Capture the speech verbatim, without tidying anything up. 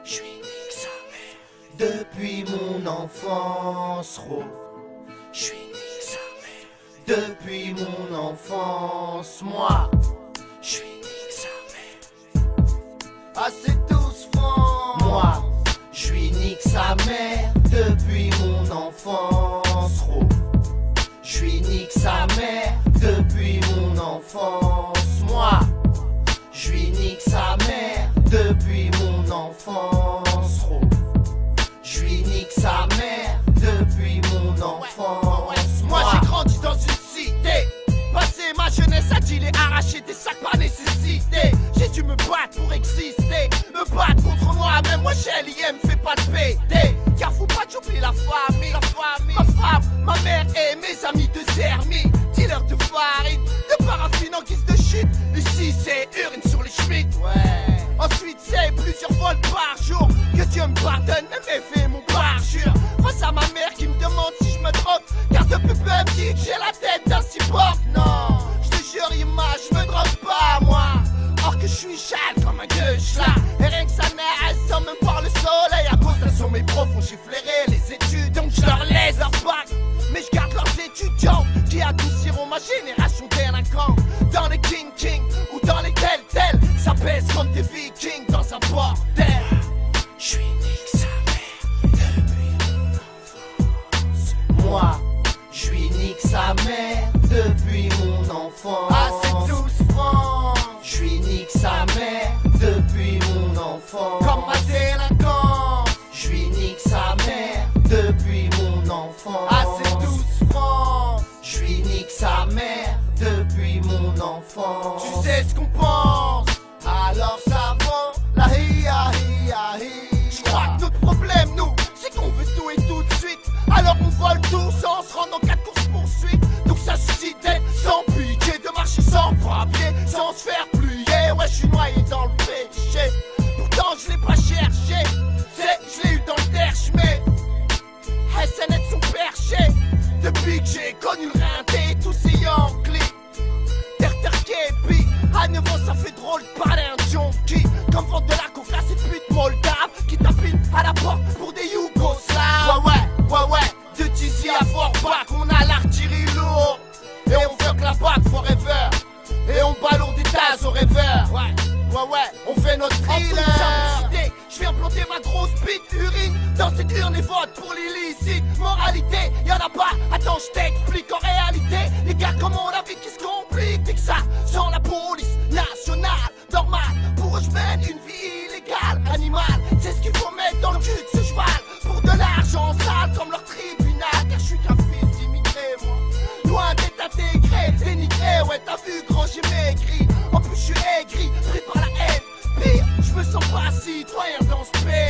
J'suis nique sa mère. Depuis mon enfance, Ro. J'suis nique sa mère. Depuis mon enfance, moi. J'suis nique sa mère. Ah c'est douze francs. Moi, j'suis nique sa mère. Depuis mon enfance, Ro. J'suis nique sa mère. Depuis mon enfance, moi. J'suis nique sa mère. Depuis mon enfance, Ro. J'suis nique sa mère. Depuis mon enfance, moi. J'ai grandi dans une cité. Passé ma jeunesse à dealer, arracher des sacs par nécessité. J'ai dû me battre pour exister. Me battre contre moi-même, moi chez L I M, fais pas de P D. Car faut pas j'oublie la famille, la famille. Ma femme, ma mère et mes amis de Zermi. Dealer de farine, de paraffine en guise de chute. Ici c'est urine sur les schmitts. Ouais. Ensuite c'est plusieurs vols par jour. Que Dieu me pardonne, même fait mon parjure. Face à ma mère qui me demande si je me drogue. Car depuis peu elle me dit que j'ai la tête d'un cyborg. Non, je te jure image, je me drogue pas moi. Or que je suis chale comme un gueule là. Et rien que sa mère, elle sent même voir le soleil. À cause de sur mes profs ont chiffléré les études. Donc je leur laisse leur bac. Mais je garde leurs étudiants qui adouciront ma génération délinquant. Dans les King King ou dans les Tel Tel, ça pèse comme des vikings dans un bordel. J'suis nique sa mère depuis mon enfance. Moi, j'suis nique sa mère depuis mon enfance. Ah c'est douze francs. J'suis nique sa mère depuis mon enfance. Comme ma délinquance. J'suis nique sa mère depuis mon enfance. Ah c'est douze francs. J'suis nique sa mère depuis mon enfance. Tu sais ce qu'on pense, alors ça vend la hi-ya hi-ya hi. J'crois que notre problème nous, c'est qu'on veut tout et tout de suite. Alors on vole tout sans se rendre en cas de course poursuite. Donc ça suscite d'être sans pitié, de marcher sans papier, sans se faire plier. Ouais j'suis noyé dans le péché. Pourtant je l'ai pas cherché. C'est je l'ai eu dans le derche mais S N L sont perchés. Depuis que j'ai connu le rinté, tous ces Yankees. Terre terre képi. À neuf ans ça fait drôle de parler un junkie. Comme vendre de la coke à cette pute moldave qui tapine à la porte pour des Yougoslaves. Ouais ouais, ouais ouais, de Tizi à Forbach, on a l'artillerie lourde. Et on fuck la bague forever. Et on ballon des tasses aux rêveurs. Ouais, ouais ouais, on fait notre thriller. Je viens planter ma grosse bite urine dans cette urne et vote pour l'illicite. Moralité, y'en a pas, attends je t'explique. En réalité, les gars comment la vie qui se complique. Dès que ça sans la police nationale, normal. Pour eux je mène une vie illégale, animale. C'est ce qu'il faut mettre dans le cul de ce cheval. Pour de l'argent sale comme leur tribunal. Car je suis qu'un fils d'immigré moi. Loin d'être intégré, dénigré. Ouais t'as vu grand j'ai maigri. En plus je suis aigri, pris par la haine. Pire, je me sens pas citoyen dans ce pays.